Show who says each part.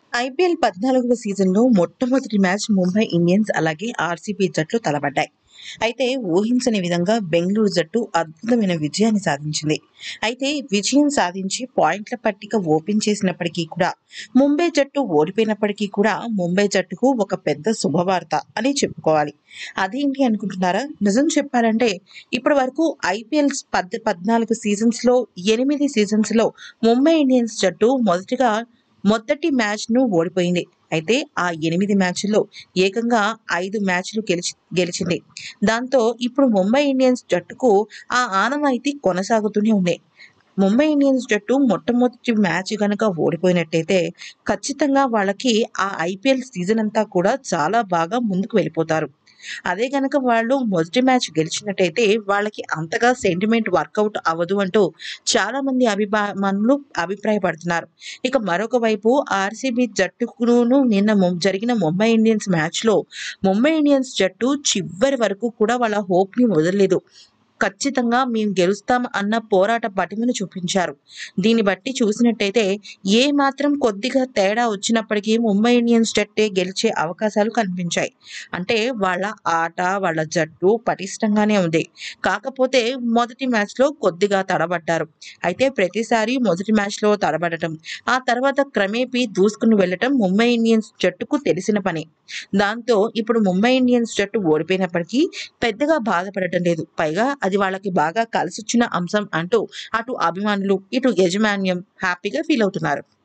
Speaker 1: IPL 14వ సీజన్‌లో మొట్టమొదటి మ్యాచ్ ముంబై ఇండియన్స్ అలాగే ఆర్‌సీబీ జట్లు తలపడ్డాయి. అయితే ఊహించని విధంగా బెంగుళూరు జట్టు అద్భుతమైన విజయాన్ని సాధించింది. అయితే విజయం సాధించి పాయింట్ల పట్టిక ఓపెన్ చేసినప్పటికీ కూడా ముంబై జట్టు ఓడిపోయినప్పటికీ కూడా ముంబై జట్టుకు ఒక పెద్ద శుభవార్త అని చెప్పుకోవాలి. అదేంటి అనుకుంటున్నారా? నిజం చెప్పాలంటే ఇప్పటి వరకు ఐపీఎల్ 14 సీజన్స్‌లో 8 సీజన్స్‌లో ముంబై ఇండియన్స్ జట్టు మొదటి మ్యాచ్‌ను ఓడిపోయింది. అయితే ఆ 8 మ్యాచ్‌ల్లో ఏకంగా 5 మ్యాచ్‌లు గెలిచింది. దాంతో ఇప్పుడు ముంబై ఇండియన్స్ జట్టుకు ఆ ఆనవాయితీ కొనసాగుతూనే ఉంది. ముంబై ఇండియన్స్ జట్టు మొట్టమొదటి మ్యాచ్ గనక ఓడిపోయినట్టయితే ఖచ్చితంగా వాళ్ళకి ఆ ఐపీఎల్ సీజన్ అంతా కూడా చాలా బాగా ముందుకు వెళ్ళిపోతారు. అదే గనక వాళ్ళు మొదటి మ్యాచ్ గెలిచినట్టయితే వాళ్ళకి అంతగా సెంటిమెంట్ వర్కౌట్ అవ్వదు అంటూ చాలామంది అభిమానులు అభిప్రాయపడుతున్నారు. ఇక మరొక వైపు ఆర్‌సీబీ జట్టుకును నిన్న జరిగిన ముంబై ఇండియన్స్ మ్యాచ్‌లో ముంబై ఇండియన్స్ జట్టు చివరి వరకు కూడా వాళ్ళ హోప్‌ని వదలలేదు. ఖచ్చితంగా మేము గెలుస్తాం అన్న పోరాట పటిమను చూపించారు. దీన్ని బట్టి చూసినట్టయితే ఏ మాత్రం కొద్దిగా తేడా వచ్చినప్పటికీ ముంబై ఇండియన్స్ జట్టే గెలిచే అవకాశాలు కనిపించాయి. అంటే వాళ్ళ ఆట, వాళ్ళ జట్టు పటిష్టంగానే ఉంది. కాకపోతే మొదటి మ్యాచ్‌లో కొద్దిగా తడబడ్డారు. అయితే ప్రతిసారి మొదటి మ్యాచ్‌లో తడబడటం, ఆ తర్వాత క్రమేపీ దూసుకుని వెళ్ళటం ముంబై ఇండియన్స్ జట్టుకు తెలిసిన పనే. దాంతో ఇప్పుడు ముంబై ఇండియన్స్ జట్టు ఓడిపోయినప్పటికీ పెద్దగా బాధపడటం లేదు. పైగా అది వాళ్ళకి బాగా కలిసొచ్చిన అంశం అంటూ అటు అభిమానులు, ఇటు యాజమాన్యం హ్యాపీగా ఫీల్ అవుతున్నారు.